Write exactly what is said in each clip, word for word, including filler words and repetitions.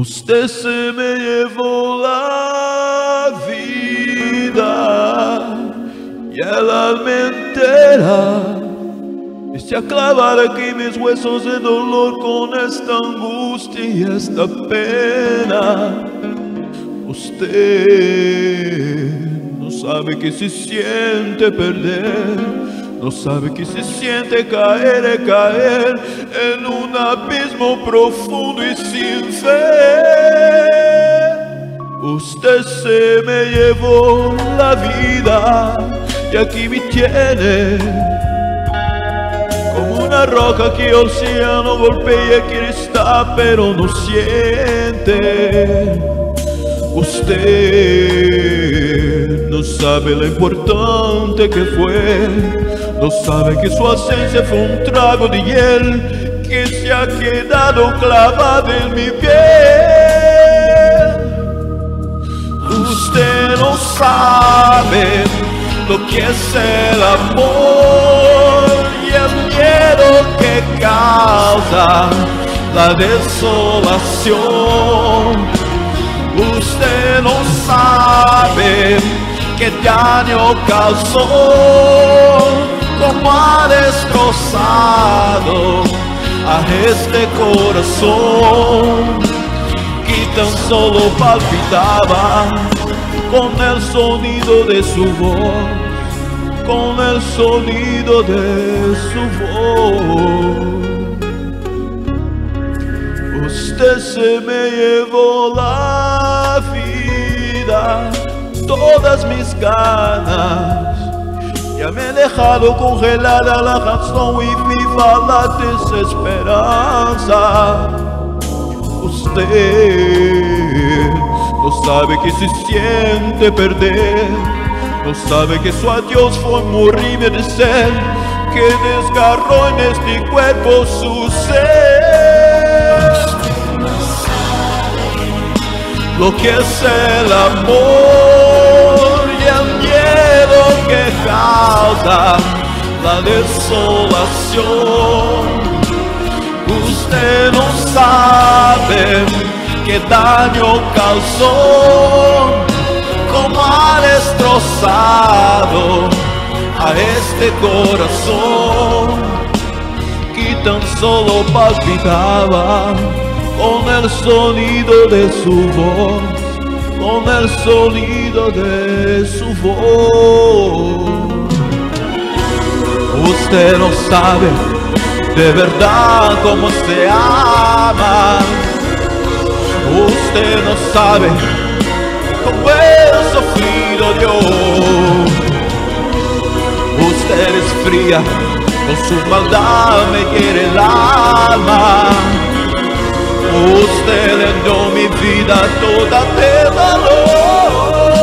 Usted se me llevó la vida y el alma entera, y se ha clavado aquí mis huesos de dolor con esta angustia y esta pena. Usted no sabe que se siente perder, no sabe que se siente caer y caer en un abismo profundo y sin fe. Usted se me llevó la vida y aquí me tiene como una roca que el océano golpea y quiere estar pero no siente. Usted no sabe lo importante que fue, no sabe que su ausencia fue un trago de hiel que se ha quedado clavado en mi piel. Usted no sabe lo que es el amor y el miedo que causa la desolación. Usted no sabe qué daño causó, cómo ha destrozado a este corazón que tan solo palpitaba con el sonido de su voz, con el sonido de su voz. Usted se me llevó la vida, todas mis ganas, ya me he dejado congelada la razón y viva la desesperanza. Usted no sabe que se siente perder, no sabe que su adiós fue morir de ser, que desgarró en este cuerpo su ser. Lo que es el amor y el miedo que causa la desolación. Usted no sabe qué daño causó, cómo ha destrozado a este corazón que tan solo palpitaba con el sonido de su voz, con el sonido de su voz. Usted no sabe de verdad cómo se ama, usted no sabe cómo he sufrido yo. Usted es fría, con su maldad me hiere el alma. Usted le dio mi vida toda de valor.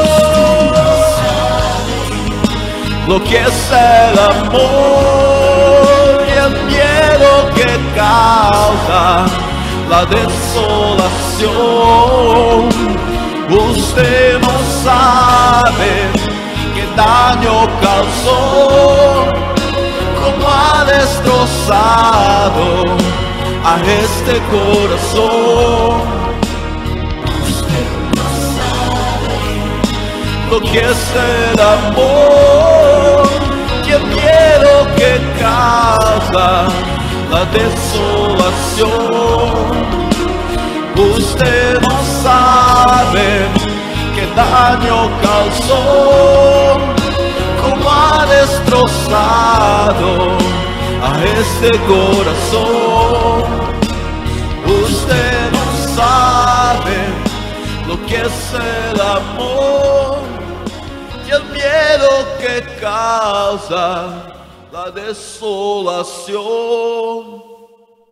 Lo que es el amor y el miedo que causa la desolación. Usted no sabe qué daño causó, cómo ha destrozado a este corazón. Usted no sabe lo que es el amor y el miedo que causa la desolación. Usted no sabe qué daño causó, cómo ha destrozado a este corazón. Usted no sabe lo que es el amor y el miedo que causa la desolación.